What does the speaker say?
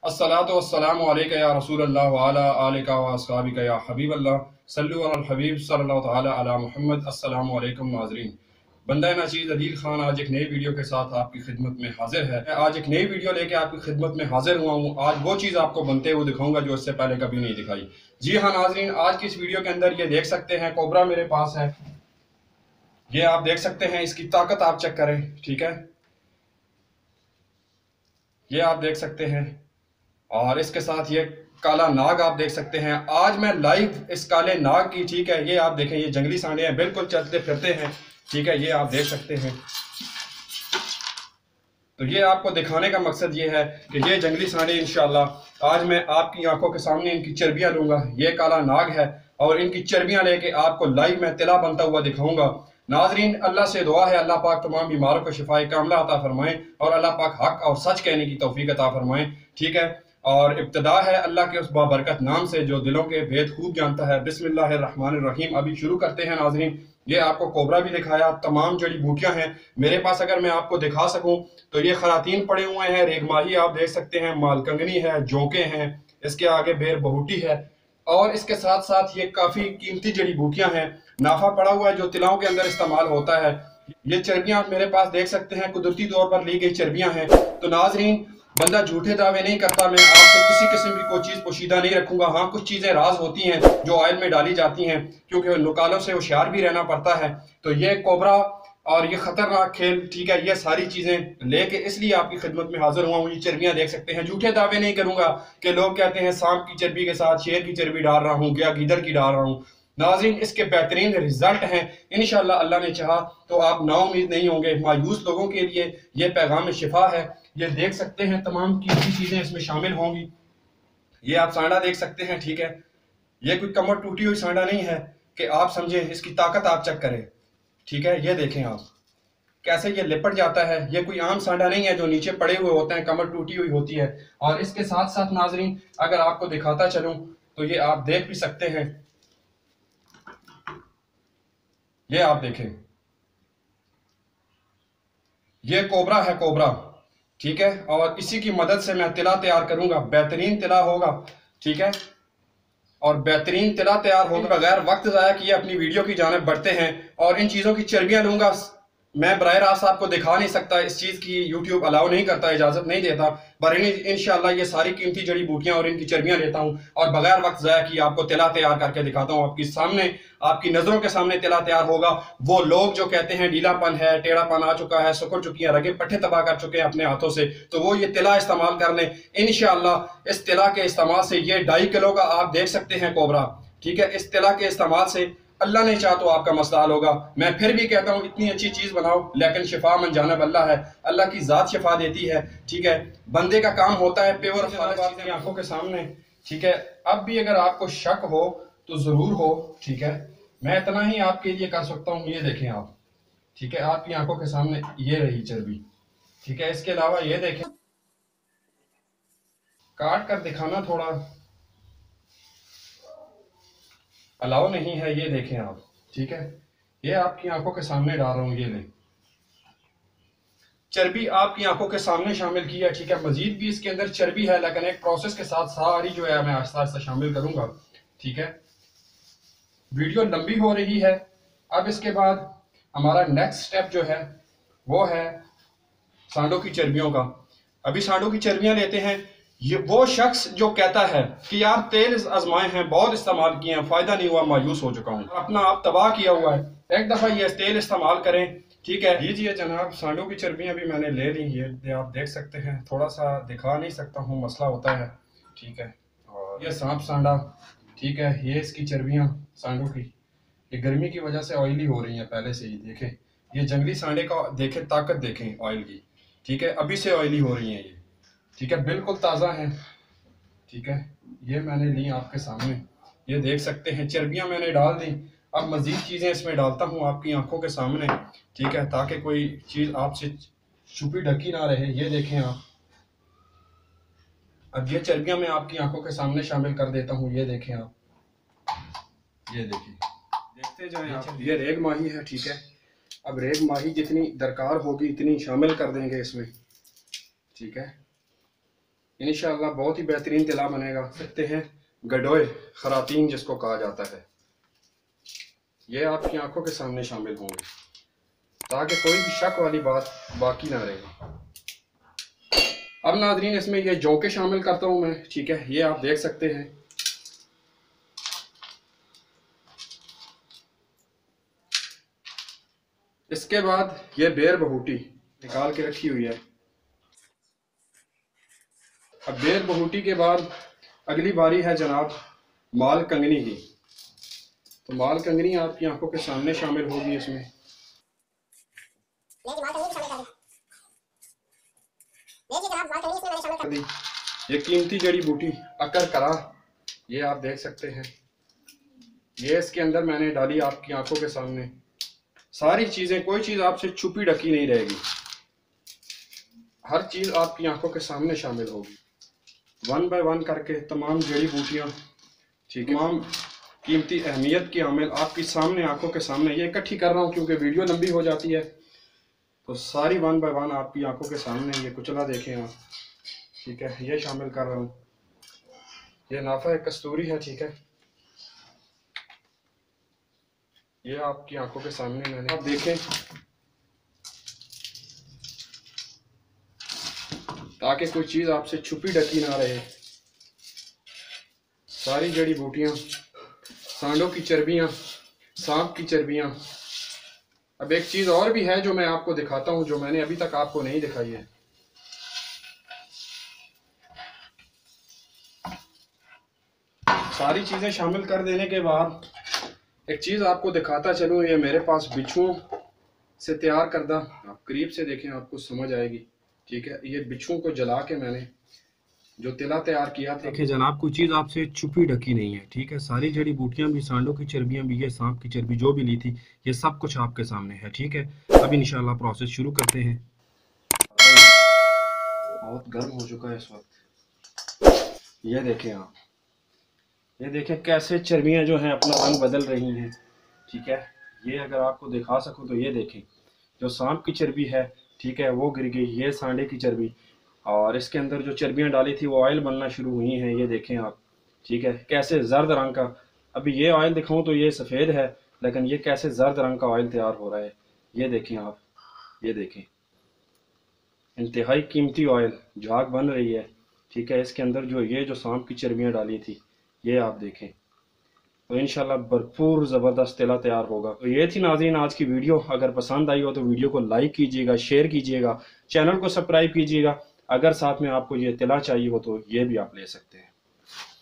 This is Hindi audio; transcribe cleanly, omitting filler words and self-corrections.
अस्सलातु वस्सलामु अलैका या रसूलल्लाह व अला आलिका व अस्हाबिका या हबीबल्लाह सल्लु अलल हबीब सल्लल्लाहु तआला अला मुहम्मद। अस्सलामु अलैकुम नाज़रीन। बंदा नाचीज़ अदील खान आज एक नई वीडियो के साथ आपकी खिदमत में हाजिर है। मैं आज एक नई वीडियो लेके आपकी खिदमत में हाजिर हुआ हूँ। आज वो चीज़ आपको बनते हुए दिखाऊंगा जो इससे पहले कभी नहीं दिखाई। जी हाँ नाज़रीन, आज की इस वीडियो के अंदर ये देख सकते हैं कोबरा मेरे पास है। ये आप देख सकते हैं, इसकी ताकत आप चेक करें। ठीक है, ये आप देख सकते हैं और इसके साथ ये काला नाग आप देख सकते हैं। आज मैं लाइव इस काले नाग की, ठीक है, ये आप देखें, ये जंगली सांडे हैं, बिल्कुल चलते फिरते हैं। ठीक है, ये आप देख सकते हैं। तो ये आपको दिखाने का मकसद ये है कि ये जंगली सांडे इंशाल्लाह आज मैं आपकी आंखों के सामने इनकी चर्बियां लूंगा। ये काला नाग है और इनकी चर्बियां लेके आपको लाइव में तिला बनता हुआ दिखाऊंगा। नाजरीन, अल्लाह से दुआ है अल्लाह पाक तमाम बीमारों को शिफाए कामला अता फरमाएं और अल्लाह पाक हक और सच कहने की तौफीक अता फरमाएं। ठीक है, और इब्तदा है अल्लाह के उस बाबरकत नाम से जो दिलों के भेद खूब जानता है। बिस्मिल्लाहिर्रहमानिर्रहीम। अभी शुरू करते हैं नाजरीन। ये आपको कोबरा भी दिखाया, तमाम जड़ी बूटियां हैं मेरे पास। अगर मैं आपको दिखा सकूं तो ये खरातीन पड़े हुए हैं, रेगमाही आप देख सकते हैं, मालकंगनी है, जोंके हैं, इसके आगे बेर बहुटी है और इसके साथ साथ ये काफी कीमती जड़ी बूटियां हैं। नाफा पड़ा हुआ है जो तिलाओं के अंदर इस्तेमाल होता है। ये चर्बियां आप मेरे पास देख सकते हैं, कुदरती तौर पर ली गई चर्बियां हैं। तो नाजरीन, बंदा झूठे दावे नहीं करता। मैं आपसे किसी किस्म की कोई चीज पोशीदा नहीं रखूंगा। हाँ, कुछ चीजें राज होती हैं जो ऑयल में डाली जाती हैं, क्योंकि नुकालों से होशियार भी रहना पड़ता है। तो ये कोबरा और ये खतरनाक खेल, ठीक है, ये सारी चीजें लेके इसलिए आपकी खिदमत में हाजिर हुआ हूँ। ये चर्बियां देख सकते हैं, झूठे दावे नहीं करूंगा कि लोग कहते हैं सांप की चर्बी के साथ शेर की चर्बी डाल रहा हूँ या गीदड़ की डाल रहा हूँ। नाज़रीन, इसके बेहतरीन रिजल्ट हैं इंशाल्लाह। अल्लाह ने चाहा तो आप नाउम्मीद नहीं होंगे। मायूस लोगों के लिए ये पैगाम शिफा है। ये देख सकते हैं, तमाम कीमती चीजें इसमें शामिल होंगी। ये आप सांडा देख सकते हैं। ठीक है, ये कोई कमर टूटी हुई सांडा नहीं है कि आप समझे। इसकी ताकत आप चेक करें। ठीक है, ये देखें आप कैसे ये लिपट जाता है। ये कोई आम सांडा नहीं है जो नीचे पड़े हुए होते हैं, कमर टूटी हुई होती है। और इसके साथ साथ नाजरीन, अगर आपको दिखाता चलूं तो ये आप देख भी सकते हैं। ये आप देखें, ये कोबरा है, कोबरा। ठीक है, और इसी की मदद से मैं तिला तैयार करूंगा। बेहतरीन तिला होगा। ठीक है, और बेहतरीन तिला तैयार होगा। बगैर वक्त ज़ाया किए अपनी वीडियो की जानिब बढ़ते हैं और इन चीज़ों की चर्बियां लूंगा। मैं बराह रास्त आपको दिखा नहीं सकता, इस चीज़ की यूट्यूब अलाउ नहीं करता, इजाज़त नहीं देता। पर इंशाल्लाह ये सारी कीमती जड़ी बूटियां और इनकी चर्बियां लेता हूं और बगैर वक्त ज़ाया किए आपको तिला तैयार करके दिखाता हूं। आपकी सामने, आपकी नज़रों के सामने तिला तैयार होगा। वो लोग जो कहते हैं ढीलापन है, टेढ़ापन आ चुका है, सुखड़ चुकी है, रगे पट्टे तबाह कर चुके हैं अपने हाथों से, तो वो ये तिला इस्तेमाल कर लें। इंशाल्लाह इस तिला के इस्तेमाल से ये 2.5 किलो का आप देख सकते हैं कोबरा। ठीक है, इस तिला के इस्तेमाल से अल्लाह ने चाहा तो आपका मसला हल होगा। मैं फिर भी कहता हूँ इतनी अच्छी चीज बनाओ, लेकिन शिफा मन जानिब अल्लाह है। अल्लाह की जात शिफा देती है। ठीक है, बंदे का काम होता है प्योर चीजें आंखों के सामने। ठीक है, अब भी अगर आपको शक हो तो जरूर हो। ठीक है, मैं इतना ही आपके लिए कर सकता हूँ। ये देखें आप। ठीक है, आपकी आंखों के सामने ये रही चर्बी। ठीक है, इसके अलावा ये देखें, काट कर दिखाना थोड़ा अलाउ नहीं है। ये देखें आप। ठीक है, ये आपकी आंखों के सामने डाल रहा हूं। ये ले चर्बी आपकी आंखों के सामने शामिल की है। ठीक है, मजीद भी इसके अंदर चर्बी है, लेकिन एक प्रोसेस के साथ सारी जो है मैं आहिस्ता आहिस्ता शामिल करूंगा। ठीक है, वीडियो लंबी हो रही है। अब इसके बाद हमारा नेक्स्ट स्टेप जो है वो है सांडों की चर्बियों का। अभी सांडों की चर्बियां लेते हैं। ये वो शख्स जो कहता है कि यार तेल आजमाए हैं, बहुत इस्तेमाल किए हैं, फायदा नहीं हुआ, मायूस हो चुका हूँ, अपना आप तबाह किया हुआ है, एक दफा ये तेल इस्तेमाल करें। ठीक है, लीजिए जनाब, सांडों की चर्बियां भी मैंने ले ली। ये आप देख सकते हैं, थोड़ा सा दिखा नहीं सकता हूँ, मसला होता है। ठीक है, और ये सांप सांडा। ठीक है, ये इसकी चर्बियां सांडों की, ये गर्मी की वजह से ऑयली हो रही हैं पहले से ही। देखें, ये जंगली सांडे का देखें, ताकत देखें ऑयल की। ठीक है, अभी से ऑयली हो रही हैं ये। ठीक है, बिल्कुल ताज़ा है। ठीक है, ये मैंने ली आपके सामने, ये देख सकते हैं, चर्बियां मैंने डाल दी। अब मजीद चीज़ें इसमें डालता हूँ आपकी आंखों के सामने। ठीक है, ताकि कोई चीज़ आपसे छुपी ढकी ना रहे। ये देखें आप। अब ये चर्बियां मैं आपकी आंखों के सामने शामिल कर देता हूँ। ये देखें आप, ये देखिए, देखते जाएं आप। ये रेग माही है। ठीक है, अब रेग माही जितनी दरकार होगी इतनी शामिल कर देंगे इसमें। ठीक है, इंशाअल्लाह बहुत ही बेहतरीन तिला बनेगा। सकते हैं गडोए खरातीन जिसको कहा जाता है, ये आपकी आंखों के सामने शामिल होंगे ताकि कोई भी शक वाली बात बाकी ना रहे। अब नाज़रीन इसमें ये जौके शामिल करता हूँ मैं, ठीक है, ये आप देख सकते हैं। इसके बाद ये बेर बहूटी निकाल के रखी हुई है। अब बेर बहूटी के बाद अगली बारी है जनाब माल कंगनी की। तो माल कंगनी आपकी आंखों के सामने शामिल होगी इसमें। ये कीमती जड़ी बूटी अकर करा, ये आप देख सकते हैं, ये इसके अंदर मैंने डाली आपकी आंखों के सामने। सारी चीजें, कोई चीज आपसे छुपी ढकी नहीं रहेगी, हर चीज आपकी आंखों के सामने शामिल होगी। 1 बाय 1 करके तमाम जड़ी बूटियां, ठीक है, तमाम कीमती अहमियत की आमिल आपकी सामने आंखों के सामने। ये इकट्ठी कर रहा हूँ क्योंकि वीडियो लंबी हो जाती है, तो सारी 1 बाय 1 आपकी आंखों के सामने। ये कुचला देखें आप, ठीक है, ये शामिल कर रहा हूँ। ये नाफा कस्तूरी है, ठीक है, ये आपकी आंखों के सामने मैंने। आप देखें ताकि कोई चीज़ आपसे छुपी ढकी ना रहे। सारी जड़ी बूटियाँ, सांडों की चर्बियाँ, सांप की चर्बियाँ। अब एक चीज़ और भी है जो मैं आपको दिखाता हूँ, जो मैंने अभी तक आपको नहीं दिखाई है। सारी चीज़ें शामिल कर देने के बाद एक चीज़ आपको दिखाता चलूँ। ये मेरे पास बिच्छुओं से तैयार करदा, आप करीब से देखें आपको समझ आएगी, ठीक है। ये बिच्छुओं को जला के मैंने जो तिला तैयार किया था। देखिए जनाब, कोई चीज़ आपसे छुपी ढकी नहीं है, ठीक है। सारी जड़ी बूटियाँ भी, सांडों की चर्बियाँ भी, ये सांप की चर्बी जो भी ली थी, ये सब कुछ आपके सामने है, ठीक है। अब इंशाल्लाह प्रोसेस शुरू करते हैं। बहुत गर्म हो चुका है इस वक्त। ये देखें आप, ये देखें कैसे चर्बियाँ जो हैं अपना रंग बदल रही हैं, ठीक है। ये अगर आपको दिखा सकूँ तो ये देखें, जो सांप की चर्बी है, ठीक है, वो गिर गई। ये सांडे की चर्बी, और इसके अंदर जो चर्बियाँ डाली थी वो ऑयल बनना शुरू हुई हैं, ये देखें आप, ठीक है, कैसे जर्द रंग का। अभी ये ऑयल दिखाऊँ तो ये सफ़ेद है, लेकिन ये कैसे जर्द रंग का ऑयल तैयार हो रहा है, ये देखें आप, ये देखें, इंतहाई कीमती ऑयल झाग बन रही है, ठीक है। इसके अंदर जो ये जो सांप की चर्बियाँ डाली थी, ये आप देखें, तो इंशाल्लाह भरपूर ज़बरदस्त तिला तैयार होगा। तो ये थी नाज़रीन आज की वीडियो। अगर पसंद आई हो तो वीडियो को लाइक कीजिएगा, शेयर कीजिएगा, चैनल को सब्सक्राइब कीजिएगा। अगर साथ में आपको ये तिला चाहिए हो तो ये भी आप ले सकते हैं।